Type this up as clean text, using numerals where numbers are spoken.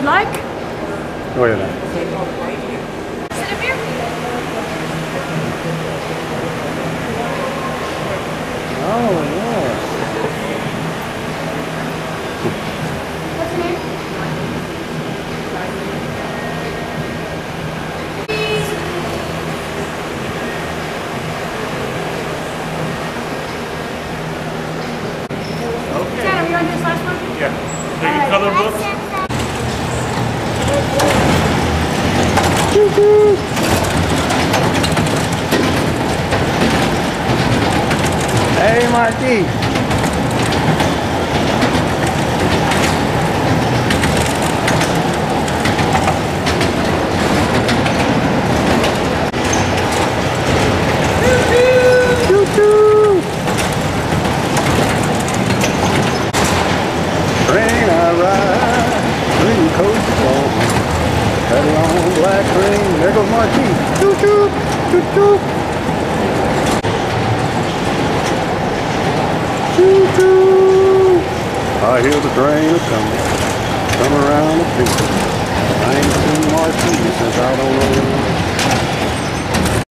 like? Go ahead now. Sit up here. Oh, yeah. What's your name? Okay. Tanner, you want to do this last one? Yeah. Take your color books. Hey, Marky. Choo-choo. Train I ride, green coast on, that long black train. There goes Marky. Choo-choo, choo-choo. Choo-choo. I hear the train a coming, coming around the